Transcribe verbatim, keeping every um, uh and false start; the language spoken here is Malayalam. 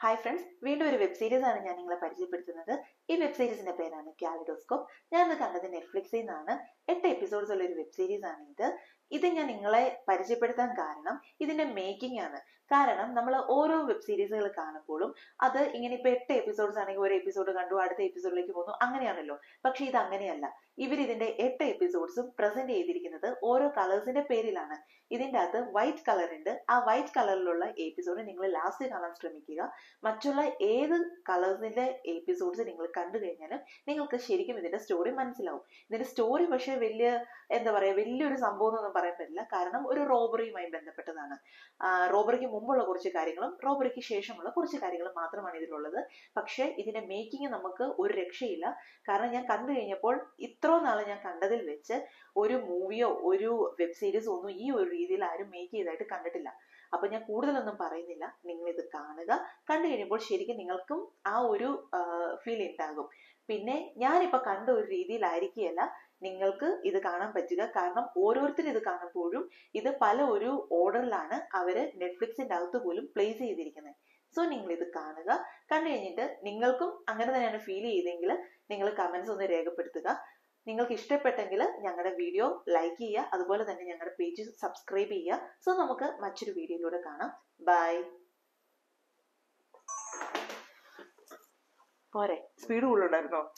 ഹായ് ഫ്രണ്ട്സ്, വീണ്ടും ഒരു വെബ് സീരീസ് ആണ് ഞാൻ നിങ്ങളെ പരിചയപ്പെടുത്തുന്നത്. ഈ വെബ് സീരീസിന്റെ പേരാണ് കാലിഡോസ്കോപ്പ്. ഞാൻ ഇത് കണ്ടത് നെറ്റ്ഫ്ലിക്സിൽ നിന്നാണ്. എട്ട് എപ്പിസോഡ്സ് ഉള്ള ഒരു വെബ് സീരീസ് ആണ് ഇത്. ഇത് ഞാൻ നിങ്ങളെ പരിചയപ്പെടുത്താൻ കാരണം ഇതിന്റെ മേക്കിംഗ് ആണ്. കാരണം നമ്മൾ ഓരോ വെബ് സീരീസുകൾ കാണുമ്പോഴും അത് ഇങ്ങനെ ഇപ്പൊ എട്ട് എപ്പിസോഡ്സ് ആണെങ്കിൽ ഒരു എപ്പിസോഡ് കണ്ടു അടുത്ത എപ്പിസോഡിലേക്ക് പോകുന്നു, അങ്ങനെയാണല്ലോ. പക്ഷെ ഇത് അങ്ങനെയല്ല. ഇവർ ഇതിന്റെ എട്ട് എപ്പിസോഡ്സും പ്രസന്റ് ചെയ്തിരിക്കുന്നത് ഓരോ കളേഴ്സിന്റെ പേരിലാണ്. ഇതിന്റെ അകത്ത് വൈറ്റ് കളർ ഉണ്ട്. ആ വൈറ്റ് കളറിലുള്ള എപ്പിസോഡ് നിങ്ങൾ ലാസ്റ്റ് കാണാൻ ശ്രമിക്കുക. മറ്റുള്ള ഏത് കളേഴ്സിന്റെ എപ്പിസോഡ്സ് നിങ്ങൾ കണ്ടു കഴിഞ്ഞാലും നിങ്ങൾക്ക് ശരിക്കും ഇതിന്റെ സ്റ്റോറി മനസ്സിലാവും. ഇതിന്റെ സ്റ്റോറി പക്ഷെ വലിയ എന്താ പറയാ വലിയൊരു സംഭവം എന്നൊന്നും പറയാൻ പറ്റില്ല. കാരണം ഒരു റോബറിയുമായി ബന്ധപ്പെട്ടതാണ്. റോബറിക്ക് മുമ്പുള്ള കുറച്ച് കാര്യങ്ങളും റോബറിക്ക് ശേഷമുള്ള കുറച്ച് കാര്യങ്ങളും മാത്രമാണ് ഇതിലുള്ളത്. പക്ഷെ ഇതിന്റെ മേക്കിംഗ് നമുക്ക് ഒരു രക്ഷയില്ല. കാരണം ഞാൻ കണ്ടു കഴിഞ്ഞപ്പോൾ ഇത്രോ നാളെ ഞാൻ കണ്ടതിൽ വെച്ച് ഒരു മൂവിയോ ഒരു വെബ് സീരീസോ ഒന്നും ഈ ഒരു രീതിയിൽ ആരും മേക്ക് ചെയ്തതായിട്ട് കണ്ടിട്ടില്ല. അപ്പൊ ഞാൻ കൂടുതലൊന്നും പറയുന്നില്ല, നിങ്ങൾ ഇത് കാണുക. കണ്ടു കഴിയുമ്പോൾ ശരിക്കും നിങ്ങൾക്കും ആ ഒരു ഫീൽ ഉണ്ടാകും. പിന്നെ ഞാനിപ്പോ കണ്ട ഒരു രീതിയിലായിരിക്കുകയല്ല നിങ്ങൾക്ക് ഇത് കാണാൻ പറ്റുക. കാരണം ഓരോരുത്തരും ഇത് കാണുമ്പോഴും ഇത് പല ഒരു ഓർഡറിലാണ് അവര് നെറ്റ്ഫ്ലിക്സിന്റെ അകത്ത് പോലും പ്ലേസ് ചെയ്തിരിക്കുന്നത്. സോ നിങ്ങൾ ഇത് കാണുക. കണ്ടു കഴിഞ്ഞിട്ട് നിങ്ങൾക്കും അങ്ങനെ തന്നെയാണ് ഫീൽ ചെയ്തെങ്കിൽ നിങ്ങൾ കമന്റ്സ് ഒന്ന് രേഖപ്പെടുത്തുക. നിങ്ങൾക്ക് ഇഷ്ടപ്പെട്ടെങ്കിൽ ഞങ്ങളുടെ വീഡിയോ ലൈക്ക് ചെയ്യുക, അതുപോലെ തന്നെ ഞങ്ങളുടെ പേജ് സബ്സ്ക്രൈബ് ചെയ്യുക. സോ നമുക്ക് മറ്റൊരു വീഡിയോയിലൂടെ കാണാം. ബൈ. പോരെ, സ്പീഡ് കൂടുതലുണ്ടായിരുന്നോ?